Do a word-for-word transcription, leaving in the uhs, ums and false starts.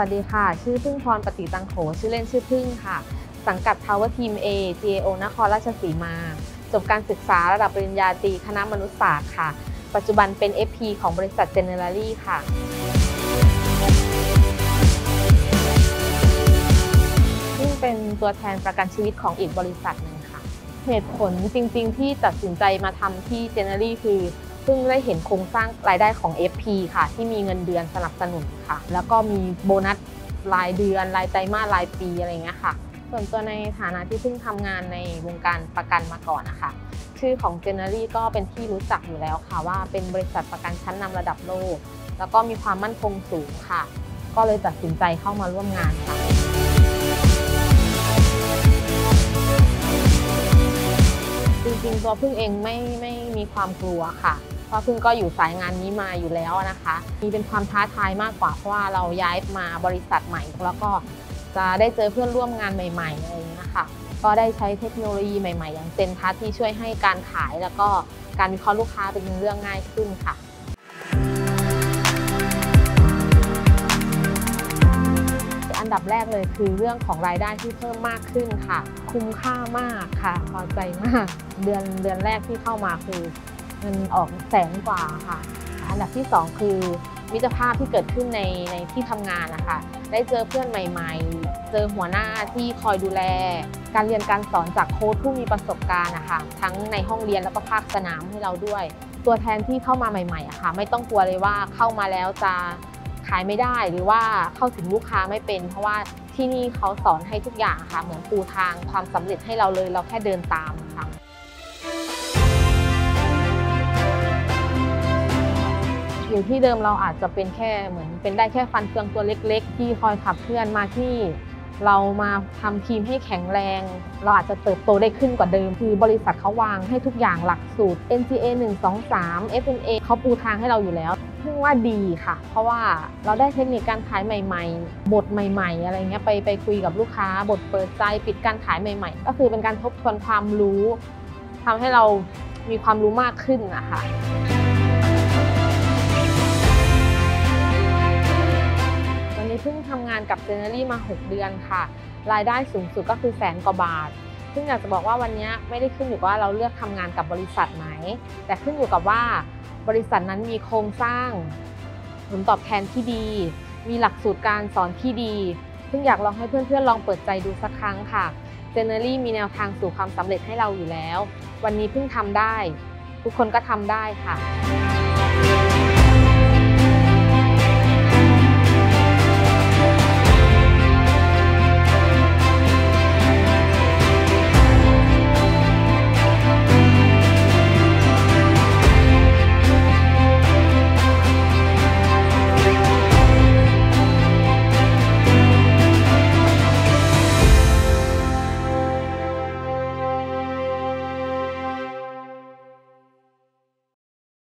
สดีค่ะชื่อพึ่งพรปฏิตังโขชื่อเล่นชื่อพึ่งค่ะสังกัด Power Team A จี เอ โอ นครราชสีมาจบการศึกษาระดับปริญญาตรีคณะมนุษยศาสตร์ค่ะปัจจุบันเป็น เอฟ พี ของบริษัท Generali ค่ะซึ่งเป็นตัวแทนประกันชีวิตของอีกบริษัทหนึ่งค่ะเหตุผลจริงๆที่ตัดสินใจมาทำที่ Generali คือเพิ่งได้เห็นโครงสร้างรายได้ของ เอฟ พี ค่ะที่มีเงินเดือนสนับสนุนค่ะแล้วก็มีโบนัสรายเดือนรายไตรมาสรายปีอะไรเงี้ยค่ะส่วนตัวในฐานะที่เพิ่งทำงานในวงการประกันมาก่อนนะคะชื่อของ Generali ก็เป็นที่รู้จักอยู่แล้วค่ะว่าเป็นบริษัทประกันชั้นนำระดับโลกแล้วก็มีความมั่นคงสูงค่ะก็เลยตัดสินใจเข้ามาร่วมงานค่ะจริงๆตัวพึ่งเองไม่ไม่มีความกลัวค่ะเพราะพึ่งก็อยู่สายงานนี้มาอยู่แล้วนะคะมีเป็นความท้าทายมากกว่าเพราะว่าเราย้ายมาบริษัทใหม่แล้วก็จะได้เจอเพื่อนร่วมงานใหม่ๆอะไรอย่างเงี้ยค่ะก็ได้ใช้เทคโนโลยีใหม่ๆอย่างเซนทัชที่ช่วยให้การขายแล้วก็การวิเคราะห์ลูกค้าเป็นเรื่องง่ายขึ้นค่ะอันดับแรกเลยคือเรื่องของรายได้ที่เพิ่มมากขึ้นค่ะคุ้มค่ามากค่ะพอใจมากเดือนเดือนแรกที่เข้ามาคือเงินออกแสนกว่าค่ะอันดับที่สองคือมิตรภาพที่เกิดขึ้นในในที่ทำงานนะคะได้เจอเพื่อนใหม่ๆเจอหัวหน้าที่คอยดูแลการเรียนการสอนจากโค้ชผู้มีประสบการณ์นะคะทั้งในห้องเรียนแล้วก็ภาคสนามให้เราด้วยตัวแทนที่เข้ามาใหม่ๆอะค่ะไม่ต้องกลัวเลยว่าเข้ามาแล้วจะขายไม่ได้หรือว่าเข้าถึงลูกค้าไม่เป็นเพราะว่าที่นี่เขาสอนให้ทุกอย่างค่ะเหมือนปูทางความสำเร็จให้เราเลยเราแค่เดินตามค่ะอยู่ที่เดิมเราอาจจะเป็นแค่เหมือนเป็นได้แค่ฟันเฟืองตัวเล็กๆที่คอยขับเคลื่อนมาที่เรามาทำทีมให้แข็งแรงเราอาจจะเติบโตได้ขึ้นกว่าเดิมคือบริษัทเขาวางให้ทุกอย่างหลักสูตร เอ็น ซี เอ หนึ่ง สอง สาม เอฟ เอ็น เอ เขาปูทางให้เราอยู่แล้วซึ่งว่าดีค่ะเพราะว่าเราได้เทคนิคการขายใหม่ๆบทใหม่ๆอะไรเงี้ยไปไปคุยกับลูกค้าบทเปิดใจปิดการขายใหม่ๆก็คือเป็นการทบทวนความรู้ทำให้เรามีความรู้มากขึ้นนะคะเพิ่งทำงานกับ Generali มาหกเดือนค่ะรายได้สูงสุดก็คือแสนกว่าบาทซึ่งอยากจะบอกว่าวันนี้ไม่ได้ขึ้นอยู่กับว่าเราเลือกทำงานกับบริษัทไหนแต่ขึ้นอยู่กับว่าบริษัทนั้นมีโครงสร้างผลตอบแทนที่ดีมีหลักสูตรการสอนที่ดีซึ่งอยากลองให้เพื่อนๆลองเปิดใจดูสักครั้งค่ะ Generali มีแนวทางสู่ความสำเร็จให้เราอยู่แล้ววันนี้เพิ่งทำได้ทุกคนก็ทำได้ค่ะ